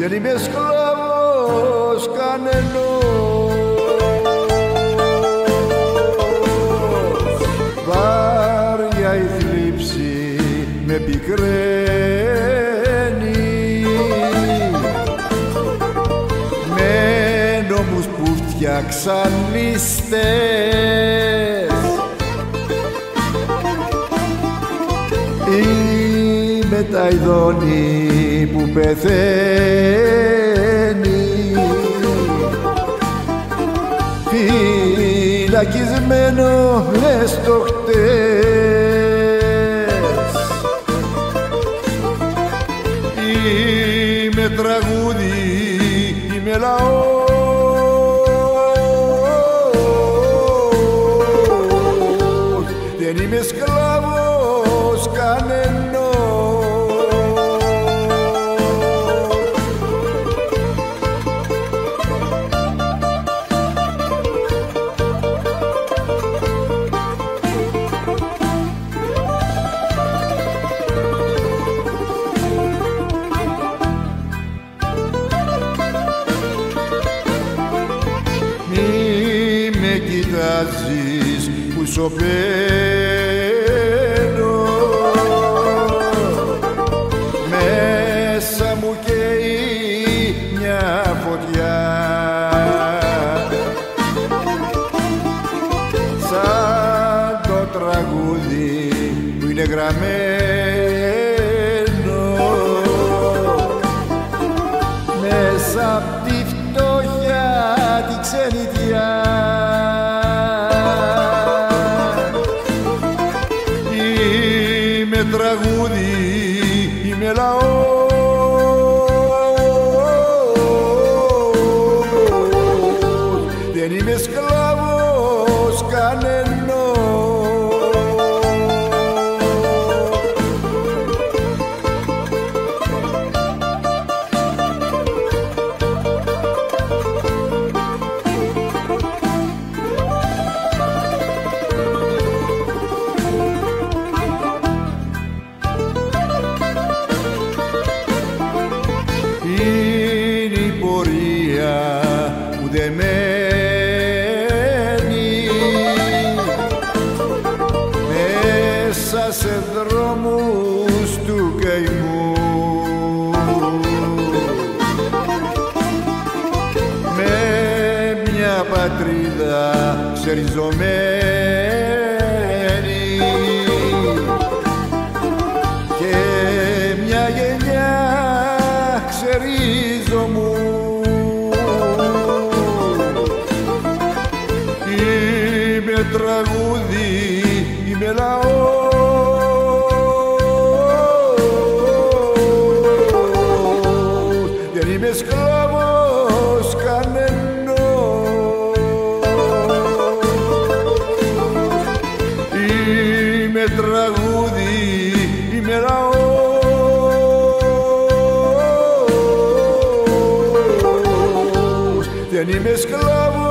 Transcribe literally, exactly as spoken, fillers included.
δεν είμαι σκλάβος κανενός. Βάρια η θλίψη με πικραίνει, με νόμους που φτιάξαν λίστες, είμαι τα ειδώνη που πεθαίνει, φυλακισμένο μες στο χτες. Είμαι τραγούδι, είμαι λαός, δεν είμαι σκλάβος κανενός. Κοιτάζεις που σωπαίνω, μέσα μου καίει μια φωτιά, σαν το τραγούδι που είναι γραμμένο μέσα απ' τη φτώχεια τη ξενιτιά. Είμαι τραγούδι, είμαι λαός, δεν είμαι σκλάβος κανενός. Είναι η πορεία που δεν μένει μέσα σε δρόμους του καημού, με μια πατρίδα ξεριζωμένη και μια γενιά ξερίζω μου. Είμαι τραγούδι, είμαι λαός, δεν είμαι σκλάβος κανενός. Είμαι τραγούδι, είμαι λαός, δεν είμαι σκλάβος.